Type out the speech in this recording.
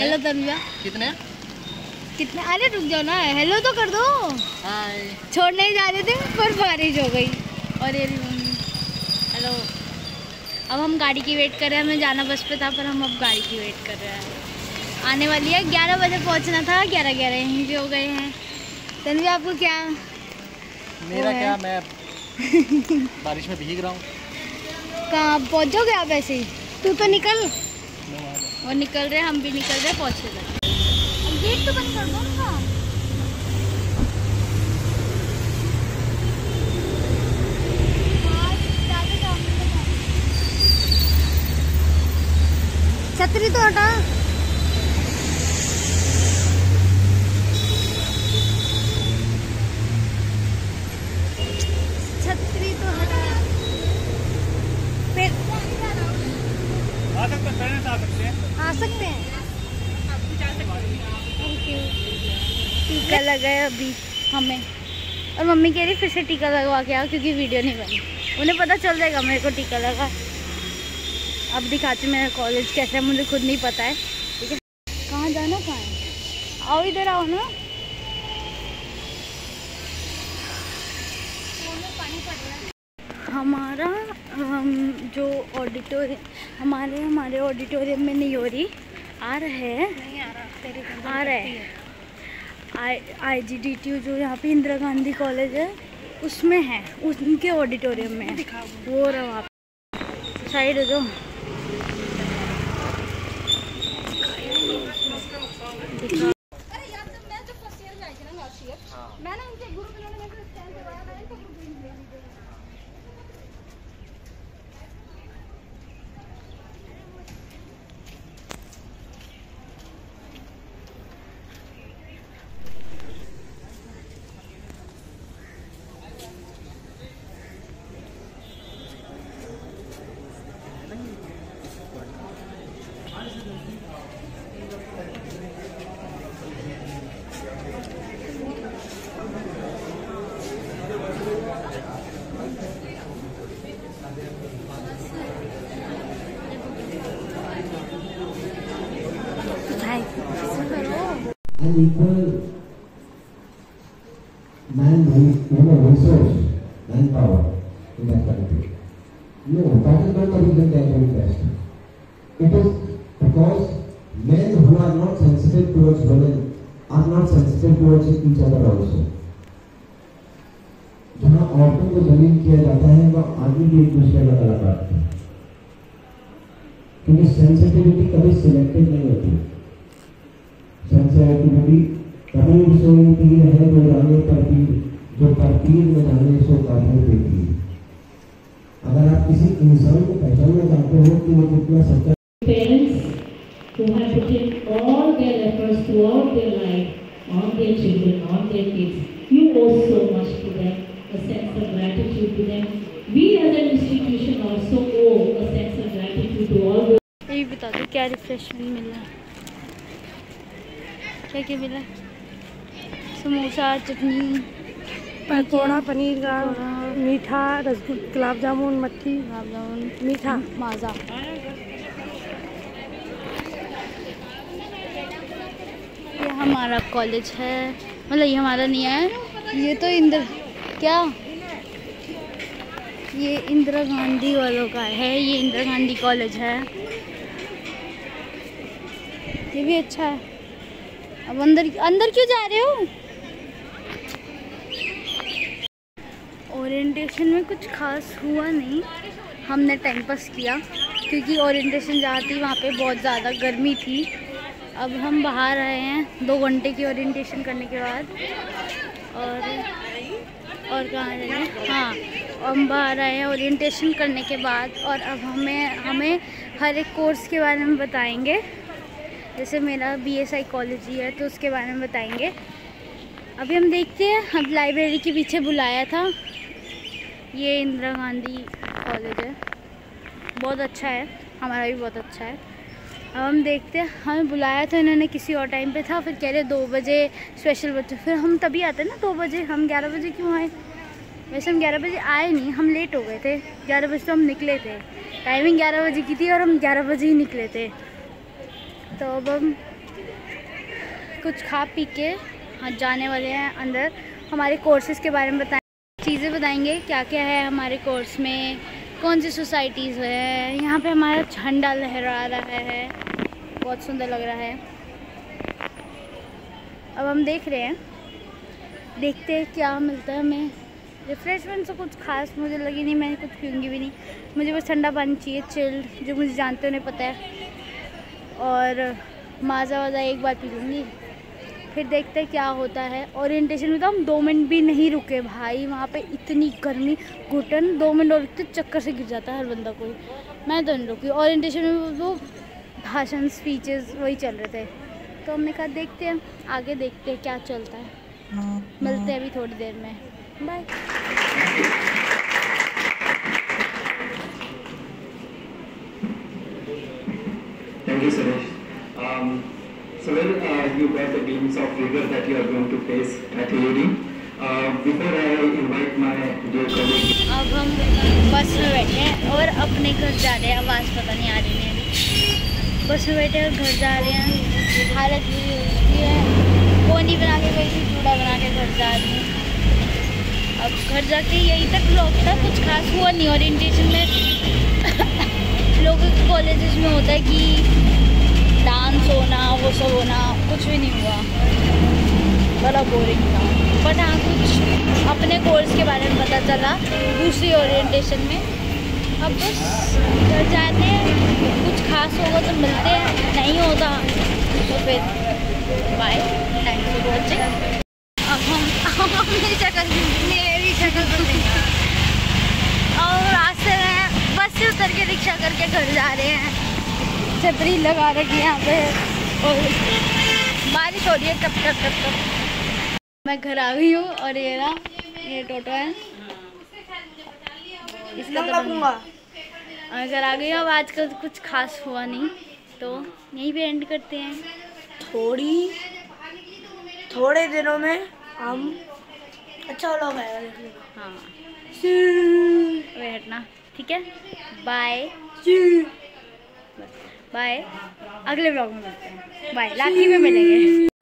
Hello Tanuja. कितने? अरे रुक जाओ ना, हेलो तो कर दो। हाय। छोड़ने ही जा रहे थे पर बारिश हो गई। और ये हेलो। अब हम गाड़ी की वेट कर रहे हैं, हमें जाना बस पे था पर हम अब गाड़ी की वेट कर रहे हैं। आने वाली है, 11 बजे पहुंचना था, 11 यहीं भी हो गए हैं। तनुजा आपको क्या? मेरा क्या, मैं बारिश में भीग रहा हूँ। कहाँ पहुँचोगे आप ऐसे ही? तू तो निकल। वो निकल रहे, हम भी निकल रहे, पहुँचे गए। गेट तो बंद कर दो ना। छतरी तो हटा। छतरी तो हटा। फिर आ सकते हैं। Thank you. टीका लगाया अभी हमें, और मम्मी कह रही फिर से टीका लगवा के आओ क्योंकि वीडियो नहीं बनी। उन्हें पता चल जाएगा मेरे को टीका लगा। अब दिखाती मेरा कॉलेज कैसा है, मुझे खुद नहीं पता है। ठीक है, कहाँ जाना, कहाँ है? आओ इधर आओ ना। हमारा जो ऑडिटोरियम, हमारे ऑडिटोरियम में नहीं हो रही, आ रहे हैं, आ रहे हैं। IGDTU जो यहाँ पे इंदिरा गांधी कॉलेज है उसमें है, उनके ऑडिटोरियम में है। वो रहा वहाँ पे साइड है जो। An equal resource, manpower in that country. No, that is not the reason they are doing best. It is because men who are not sensitive towards women are not sensitive towards each other also. जहाँ औरतों को जलील किया जाता है वह आदमी भी एक दूसरे का गला काटते हैं, क्योंकि सेंसिटिविटी कभी सिलेक्टिव नहीं होती। सेंसिटिविटी कभी भी सोई पीर है जो जाने पर पीर, जो पर पीर में जाने सो काफिर पे पीर। अगर आप किसी इंसान को पहचानना चाहते हो कि वो कितना सच्चा। Parents who have put in all their efforts throughout their life on their children, on their kids, you owe so much to them, a sense of gratitude to them. We as an institution also owe a sense of gratitude to all those. ये बता दो क्या refreshment मिला है? क्या क्या मिला? समोसा, चटनी, पकौड़ा, पनीर का, मीठा, रसगुल्ला, गुलाब जामुन, मट्ठी, मीठा, माजा। ये हमारा कॉलेज है, मतलब ये हमारा नहीं है, ये तो ये इंदिरा गांधी वालों का है। ये इंदिरा गांधी कॉलेज है, ये भी अच्छा है। अब अंदर क्यों जा रहे हो? ओरिएंटेशन में कुछ खास हुआ नहीं, हमने टाइम पास किया क्योंकि ओरिएंटेशन जहाँ थी वहाँ पे बहुत ज़्यादा गर्मी थी। अब हम बाहर आए हैं 2 घंटे की ओरिएंटेशन करने के बाद, और कहाँ जाएंगे? हाँ, हम बाहर आए हैं ओरिएंटेशन करने के बाद, और अब हमें हर एक कोर्स के बारे में बताएंगे। जैसे मेरा BA साइकोलॉजी है तो उसके बारे में बताएंगे। अभी हम देखते हैं। अब लाइब्रेरी के पीछे बुलाया था, ये इंदिरा गांधी कॉलेज है, बहुत अच्छा है, हमारा भी बहुत अच्छा है। अब हम देखते हैं, हमें बुलाया था इन्होंने किसी और टाइम पे था, फिर कह रहे 2 बजे स्पेशल बच्चे, फिर हम तभी आते ना 2 बजे। हम 11 बजे क्यों आए? वैसे हम 11 बजे आए नहीं, हम लेट हो गए थे। 11 बजे तो हम निकले थे, टाइमिंग 11 बजे की थी और हम 11 बजे ही निकले थे। तो अब हम कुछ खा पी के हाँ जाने वाले हैं अंदर। हमारे कोर्सेज़ के बारे में बताएं, चीज़ें बताएंगे क्या क्या है हमारे कोर्स में, कौन सी सोसाइटीज़ है। यहाँ पे हमारा झंडा लहरा रहा है, बहुत सुंदर लग रहा है। अब हम देख रहे हैं, देखते हैं क्या मिलता है हमें। रिफ़्रेशमेंट तो कुछ खास मुझे लगी नहीं, मैं कुछ पीऊँगी भी नहीं। मुझे बस ठंडा पानी चाहिए, चिल्ड, जो मुझे जानते उन्हें पता है। और माज़ा वाज़ा एक बार पी लूँगी, फिर देखते हैं क्या होता है। ओरिएंटेशन में तो हम 2 मिनट भी नहीं रुके भाई, वहाँ पे इतनी गर्मी, घुटन 2 मिनट और रुकते चक्कर से गिर जाता है हर बंदा कोई। मैं तो नहीं रुकी। ओरिएंटेशन में वो भाषण स्पीचेस वही चल रहे थे, तो हमने कहा देखते हैं आगे, देखते हैं क्या चलता है। मिलते हैं अभी थोड़ी देर में, bye. Thank you, Suresh. So well, you got a glimpse of rigor that you are going to face at AUD. Before I invite my dear colleague. अब हम बस में बैठे हैं और अपने घर जा रहे हैं। आवाज़ पता नहीं आ रही है अभी। बस में बैठे और घर जा रहे हैं। हालत बुरी हो चुकी है। पोनी बना के गई थी, चूड़ा बना के घर जा रही हूँ। अब घर जाके यही तक ब्लॉग था, कुछ खास हुआ नहीं। ओरिएंटेशन में लोगों के कॉलेजेस में होता है कि डांस होना, वो सब होना, कुछ भी नहीं हुआ, बड़ा बोरिंग था। बट हाँ, कुछ अपने कोर्स के बारे में पता चला दूसरी ओरिएंटेशन में। अब बस घर जाते हैं, कुछ खास होगा तो मिलते हैं, नहीं होता तो फिर बाय, थैंक्स फॉर वॉचिंग। अब हम अपनी शक्ल, मेरी शक्ल तो नहीं, और रास्ते में बस से उतर के रिक्शा करके घर जा रहे हैं। छतरी लगा रखी है यहाँ पे और बारिश हो रही है टप टप टप टप। मैं घर आ गई हूँ और ये ना, ये टोटो है, इसका तो मैं घर आ गई हूँ। अब आजकल तो कुछ खास हुआ नहीं, तो यहीं पे एंड करते हैं। थोड़े दिनों में हम अच्छा व्लॉग आएगा देखने को। हाँ, वे हटना, ठीक है, बाय बाय। अगले व्लॉग में मिलते हैं, बाय। राखी में मिलेंगे।